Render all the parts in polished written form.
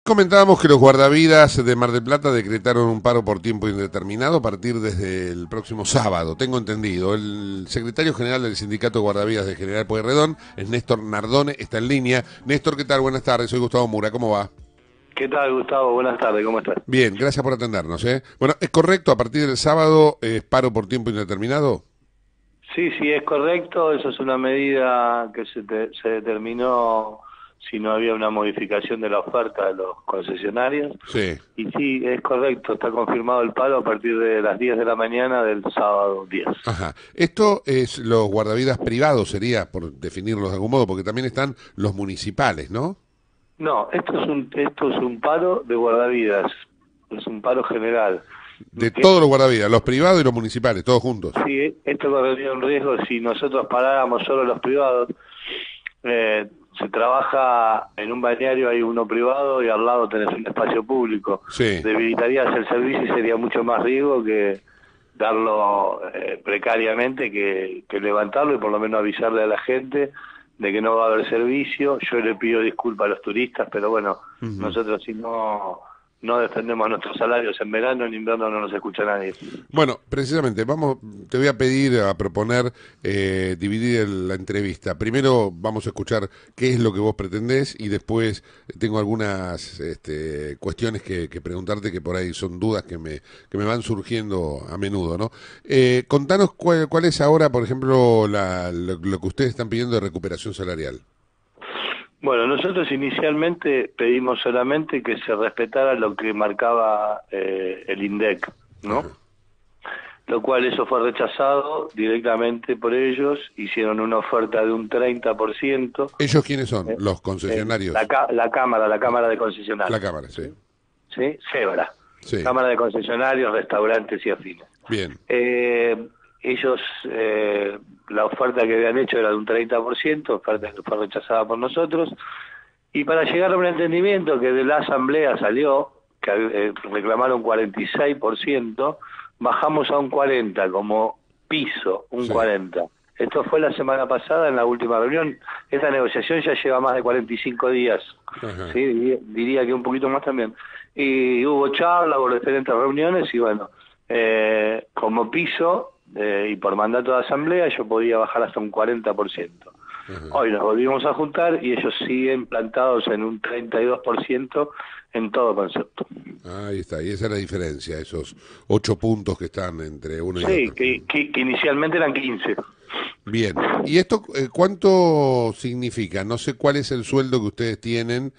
Comentábamos que los guardavidas de Mar del Plata decretaron un paro por tiempo indeterminado a partir desde el próximo sábado, tengo entendido. El secretario general del Sindicato de Guardavidas de General Pueyrredón es Néstor Nardone, está en línea. Néstor, ¿qué tal? Buenas tardes, soy Gustavo Mura, ¿cómo va? ¿Qué tal, Gustavo? Buenas tardes, ¿cómo estás? Bien, gracias por atendernos. Bueno, ¿es correcto a partir del sábado es paro por tiempo indeterminado? Sí, es correcto. Eso es una medida que se determinó si no había una modificación de la oferta de los concesionarios. Sí. Y sí, es correcto, está confirmado el paro a partir de las 10 de la mañana del sábado 10. Ajá. Esto es los guardavidas privados, sería, por definirlos de algún modo, porque también están los municipales, ¿no? No, esto es un paro de guardavidas, es un paro general. De todos los guardavidas, los privados y los municipales, todos juntos. Sí, esto correría un riesgo si nosotros paráramos solo los privados. Se trabaja en un balneario, hay uno privado y al lado tenés un espacio público. Sí. Debilitarías el servicio y sería mucho más riesgo que darlo precariamente que levantarlo y por lo menos avisarle a la gente de que no va a haber servicio. Yo le pido disculpas a los turistas, pero bueno, nosotros si no defendemos nuestros salarios en verano, en invierno no nos escucha nadie. Bueno, precisamente, te voy a pedir, a proponer dividir la entrevista. Primero vamos a escuchar qué es lo que vos pretendés y después tengo algunas cuestiones que preguntarte que por ahí son dudas que me van surgiendo a menudo, ¿no? Contanos cuál es ahora, por ejemplo, lo que ustedes están pidiendo de recuperación salarial. Bueno, nosotros inicialmente pedimos solamente que se respetara lo que marcaba el INDEC, ¿no? Ajá. Lo cual eso fue rechazado directamente por ellos, hicieron una oferta de un 30%. ¿Ellos quiénes son? Los concesionarios. La Cámara de Concesionarios. La Cámara, sí. ¿Sí? CEBRA. Sí. Cámara de Concesionarios, Restaurantes y Afines. Bien. Ellos, la oferta que habían hecho era de un 30%, oferta que fue rechazada por nosotros, y para llegar a un entendimiento que de la asamblea salió, que reclamaron 46%, bajamos a un 40% como piso, un 40%. Esto fue la semana pasada en la última reunión. Esta negociación ya lleva más de 45 días, ¿sí? Diría que un poquito más también. Y hubo charla, hubo diferentes reuniones y bueno, como piso y por mandato de asamblea yo podía bajar hasta un 40%. Hoy nos volvimos a juntar y ellos siguen plantados en un 32% en todo concepto. Ahí está, y esa es la diferencia, esos 8 puntos que están entre uno y otro. Sí, que inicialmente eran 15. Bien, ¿y esto cuánto significa? No sé cuál es el sueldo que ustedes tienen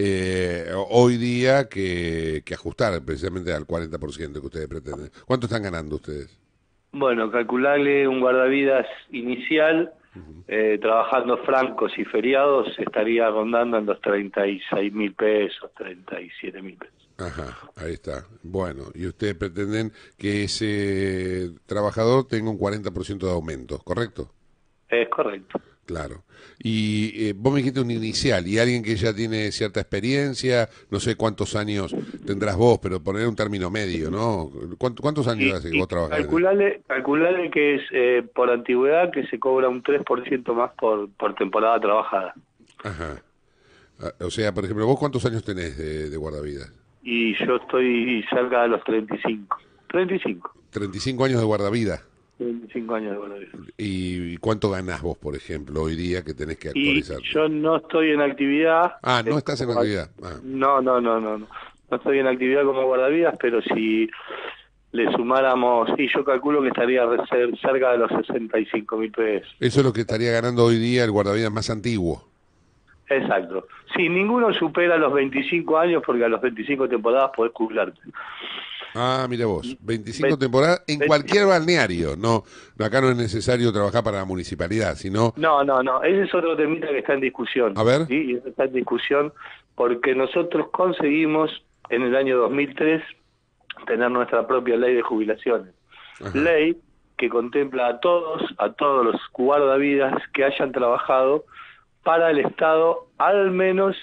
hoy día que ajustar precisamente al 40% que ustedes pretenden. ¿Cuánto están ganando ustedes? Bueno, calcularle un guardavidas inicial, trabajando francos y feriados, estaría rondando en los 36.000 pesos, 37.000 pesos. Ajá, ahí está. Bueno, y ustedes pretenden que ese trabajador tenga un 40% de aumento, ¿correcto? Es correcto. Claro. Y vos me dijiste un inicial, y alguien que ya tiene cierta experiencia, no sé cuántos años tendrás vos, pero poner un término medio, ¿no? ¿Cuántos años hace que vos trabajás? Calculale que es por antigüedad que se cobra un 3% más por temporada trabajada. Ajá. O sea, por ejemplo, ¿vos cuántos años tenés de guardavidas? Y yo estoy cerca de los 35. 35. 35 años de guardavidas. 25 años de guardavidas. ¿Y cuánto ganás vos, por ejemplo, hoy día que tenés que actualizar? Y yo no estoy en actividad. Ah, ¿no estás en actividad? Ah. No. No estoy en actividad como guardavidas, pero si le sumáramos, sí, yo calculo que estaría cerca de los 65.000 pesos. Eso es lo que estaría ganando hoy día el guardavidas más antiguo. Exacto. Sí, ninguno supera los 25 años porque a los 25 temporadas podés jubilarte. Ah, mira vos, 25 temporadas en cualquier balneario, no, acá no es necesario trabajar para la municipalidad, sino... No, ese es otro temita que está en discusión. A ver. Sí, está en discusión porque nosotros conseguimos en el año 2003 tener nuestra propia ley de jubilaciones. Ajá. Ley que contempla a todos los guardavidas que hayan trabajado para el Estado al menos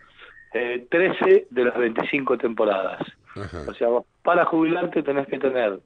13 de las 25 temporadas. Ajá. O sea, vos para jubilarte tenés que tener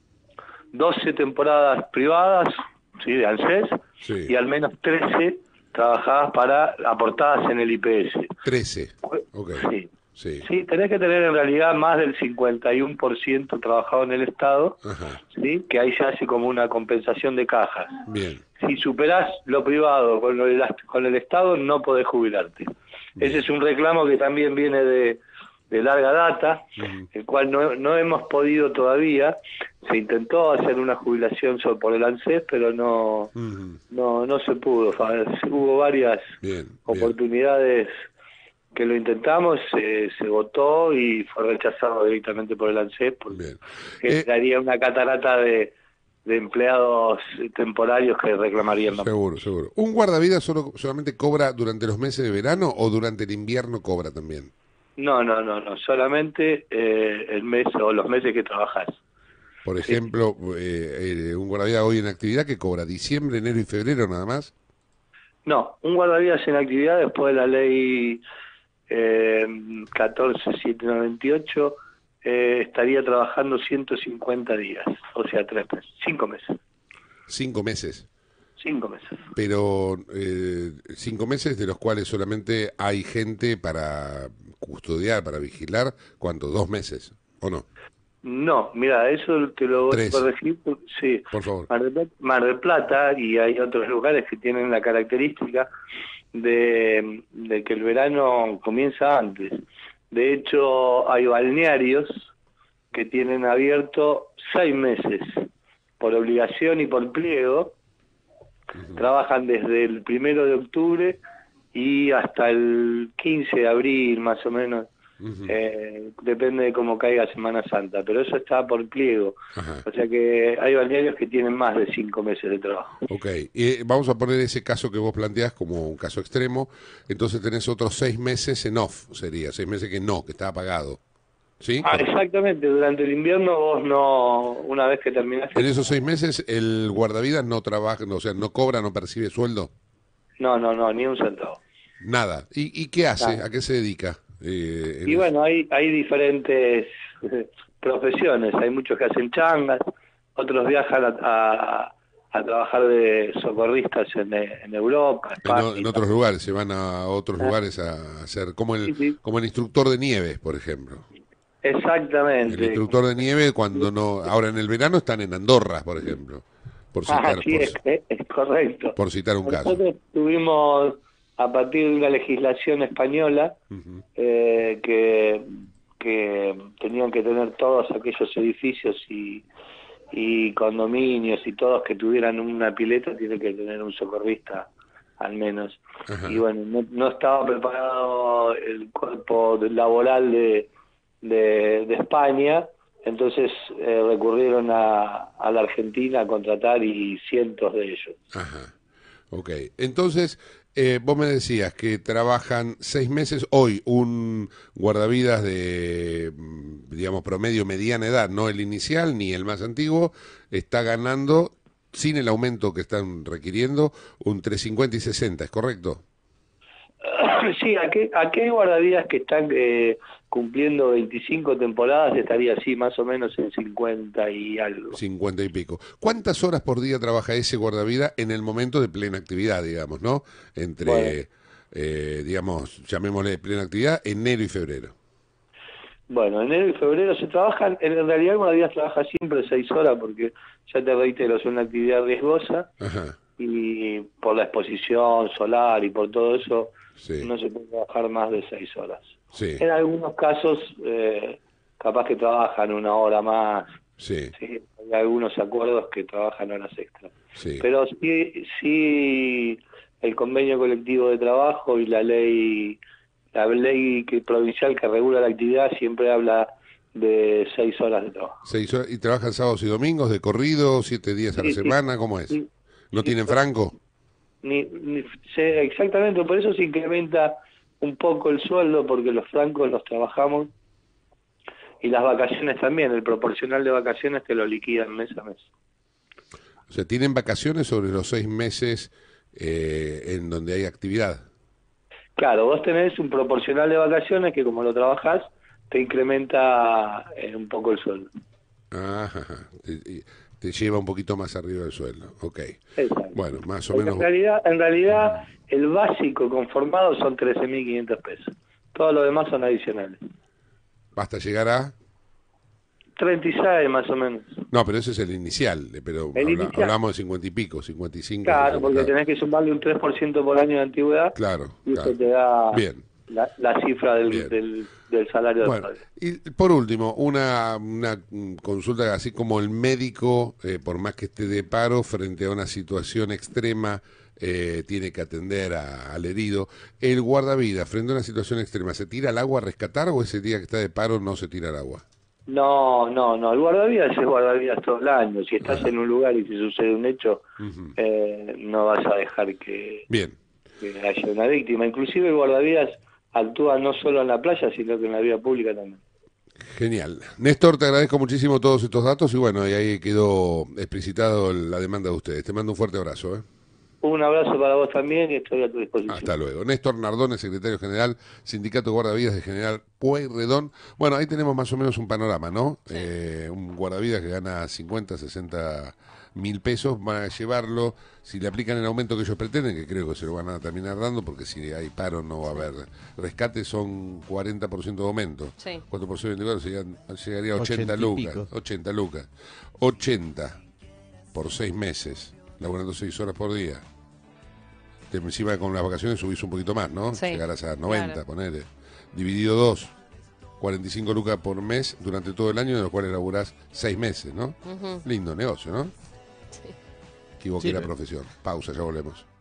12 temporadas privadas, ¿sí? De ANSES, sí. Y al menos 13 trabajadas aportadas en el IPS. 13, ok. Sí. Sí. Sí, tenés que tener en realidad más del 51% trabajado en el Estado, Ajá. ¿sí? Que ahí se hace como una compensación de cajas. Bien, Si superás lo privado con el Estado, no podés jubilarte. Ese bien. es un reclamo que también viene de larga data, Ujú, el cual no hemos podido todavía. Se intentó hacer una jubilación por el ANSES, pero ujú. no se pudo. Hubo varias Bien, bien, oportunidades que lo intentamos, se votó y fue rechazado directamente por el ANSES porque bien. generaría una catarata de empleados temporarios que reclamarían la. Seguro, seguro. ¿Un guardavidas solamente cobra durante los meses de verano o durante el invierno cobra también? No, solamente el mes o los meses que trabajas. Por Sí. ejemplo, un guardavidas hoy en actividad que cobra diciembre, enero y febrero nada más. No, un guardavidas en actividad después de la ley 14798 estaría trabajando 150 días, o sea, 3 meses, 5 meses, 5 meses. 5 meses. Pero 5 meses de los cuales solamente hay gente para custodiar, para vigilar, ¿cuánto? 2 meses, ¿o no? No, mira, eso te lo voy a 3, corregir, sí, por favor. Mar del Plata y hay otros lugares que tienen la característica de que el verano comienza antes. De hecho, hay balnearios que tienen abierto 6 meses por obligación y por pliego. Ujú, Trabajan desde el 1 de octubre y hasta el 15 de abril, más o menos. ujú. Depende de cómo caiga Semana Santa, pero eso está por pliego. Ajá. O sea que hay balnearios que tienen más de 5 meses de trabajo. Ok, vamos a poner ese caso que vos planteás como un caso extremo, entonces tenés otros 6 meses en off, sería, 6 meses que no, que está apagado, ¿sí? Exactamente, durante el invierno vos no, una vez que terminás En el. esos 6 meses el guardavidas no trabaja, o sea, no cobra, no percibe sueldo, No, ni un centavo. nada. ¿Y qué hace? Nada. ¿A qué se dedica? Y bueno, hay diferentes profesiones, hay muchos que hacen changas, otros viajan a trabajar de socorristas en Europa, España, En otros Italia. lugares, se van a otros Ah, lugares a hacer, como sí, sí, como el instructor de nieve, por ejemplo. El exactamente. instructor de nieve cuando no, ahora en el verano están en Andorra, por ejemplo, Sí, es correcto. por citar un caso. Nosotros tuvimos, a partir de una legislación española, Ujú, eh, que, que tenían que tener todos aquellos edificios y condominios y todos que tuvieran una pileta, tiene que tener un socorrista al menos. Y ajá. bueno, no estaba preparado el cuerpo laboral de España, entonces recurrieron a la Argentina a contratar y cientos de ellos. Ajá, ok. Entonces, vos me decías que trabajan 6 meses hoy, un guardavidas de, digamos, promedio mediana edad, no el inicial ni el más antiguo, está ganando, sin el aumento que están requiriendo, un 350 y 60, ¿es correcto? Sí, aquí hay guardavidas que están cumpliendo 25 temporadas, estaría así más o menos en 50 y algo. 50 y pico. ¿Cuántas horas por día trabaja ese guardavidas en el momento de plena actividad, digamos, ¿no? Bueno, Entre, digamos, llamémosle plena actividad, enero y febrero. bueno, enero y febrero se trabajan, en realidad el guardavidas trabaja siempre 6 horas porque, ya te reitero, es una actividad riesgosa Ajá, y por la exposición solar y por todo eso sí. no se puede trabajar más de 6 horas. Sí, En algunos casos capaz que trabajan una hora más, sí, sí, hay algunos acuerdos que trabajan horas extras. sí. Pero sí el convenio colectivo de trabajo y la ley provincial que regula la actividad siempre habla de 6 horas de trabajo. 6 horas. ¿Y trabajan sábados y domingos de corrido, 7 días a la Sí, sí, semana? ¿Cómo es? sí, ¿No sí, tienen franco? exactamente, por eso se incrementa un poco el sueldo porque los francos los trabajamos y las vacaciones también, el proporcional de vacaciones te lo liquidan mes a mes. O sea, tienen vacaciones sobre los 6 meses en donde hay actividad. Claro, vos tenés un proporcional de vacaciones que como lo trabajás te incrementa un poco el sueldo. Ajá, ajá. Te lleva un poquito más arriba del sueldo. Ok. Exacto. Bueno, más o Porque en menos. realidad, en realidad el básico conformado son 13.500 pesos. Todo lo demás son adicionales. Hasta llegar a... 36 más o menos. No, pero ese es el inicial, pero Inicial. hablamos de 50 y pico, 55. Claro, 60, porque claro. tenés que sumarle un 3% por año de antigüedad. Claro, Y claro. eso te da Bien. la cifra Bien. del salario del Bueno, padre. y por último, una consulta, así como el médico, por más que esté de paro, frente a una situación extrema, tiene que atender al herido, el guardavidas, frente a una situación extrema, ¿se tira al agua a rescatar o ese día que está de paro no se tira al agua? No, el guardavidas es guardavidas todo el año. Si estás Ajá. en un lugar y si sucede un hecho, Ujú. no vas a dejar que Bien, haya una víctima. Inclusive el guardavidas actúa no solo en la playa, sino que en la vía pública también. genial. Néstor, te agradezco muchísimo todos estos datos y bueno, y ahí quedó explicitado la demanda de ustedes. Te mando un fuerte abrazo. Un abrazo para vos también y estoy a tu disposición. Hasta luego. Néstor Nardone, secretario general, Sindicato Guardavidas de General Pueyrredón. Bueno, ahí tenemos más o menos un panorama, ¿no? Sí. Un guardavidas que gana 50, 60 mil pesos, van a llevarlo, si le aplican el aumento que ellos pretenden, que creo que se lo van a terminar dando, porque si hay paro no va a haber rescate, son 40% de aumento. Sí. 4% de 24 llegaría a 80 80 y lucas. pico. 80 lucas. 80 por 6 meses, laburando 6 horas por día. Encima con las vacaciones subís un poquito más, ¿no? Sí, Llegarás a 90, claro. ponele. Dividido 2, 45 lucas por mes durante todo el año, de los cuales laburás 6 meses, ¿no? Ujú. Lindo negocio, ¿no? Sí. Equivoqué Sí, la pero- profesión. Pausa, ya volvemos.